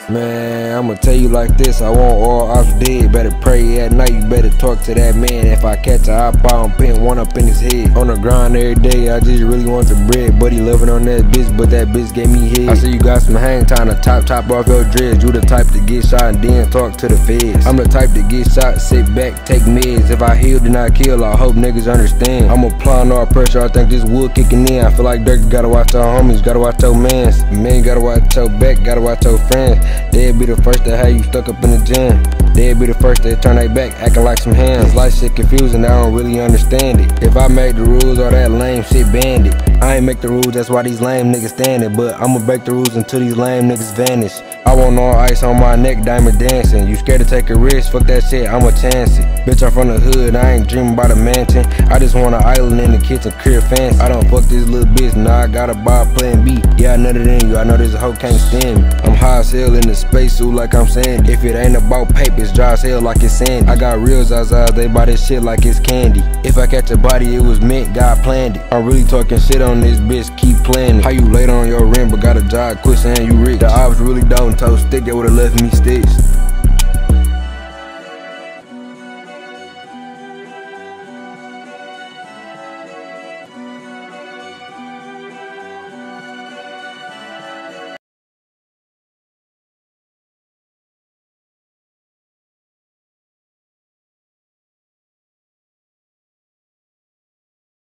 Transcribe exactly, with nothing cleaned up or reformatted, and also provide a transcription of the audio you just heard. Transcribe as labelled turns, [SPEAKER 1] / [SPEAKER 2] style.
[SPEAKER 1] Man, I'ma tell you like this, I want all ops dead. Better pray at night, you better talk to that man. If I catch a hot bomb, pin one up in his head. On the grind every day, I just really want the bread. Buddy loving on that bitch, but that bitch gave me head. I see you got some hang time to top top off your dreads. You the type to get shot and then talk to the feds. I'm the type to get shot, sit back, take meds. If I heal, then I kill, I hope niggas understand. I'm applying all pressure, I think this wood kicking in. I feel like Dirk, gotta watch our homies, gotta watch your mans. Man, gotta watch your back, gotta watch your friends. They'll be the first to have you stuck up in the gym. They'll be the first to turn their back, acting like some hands. Life shit confusing, I don't really understand it. If I made the rules, all that lame shit banned it. I ain't make the rules, that's why these lame niggas standing. But I'ma break the rules until these lame niggas vanish. I want all ice on my neck, diamond dancing. You scared to take a risk, fuck that shit, I'ma chance it. Bitch, I'm from the hood, I ain't dreaming about a mansion. I just want an island in the kitchen, crib fancy. I don't fuck this little bitch, now I gotta buy a plan B. Yeah, I know that in you, I know this hoe can't stand me. I'm high as hell in the spacesuit like I'm saying. If it ain't about papers, dry as hell like it's sandy. I got real Zaza, they buy this shit like it's candy. If I catch a body, it was meant, God planned it. I'm really talking shit on this bitch, keep playing it. How you late on your rent, but got a job, quit saying you rich. The ops really don't toast stick, they would've left me stitched.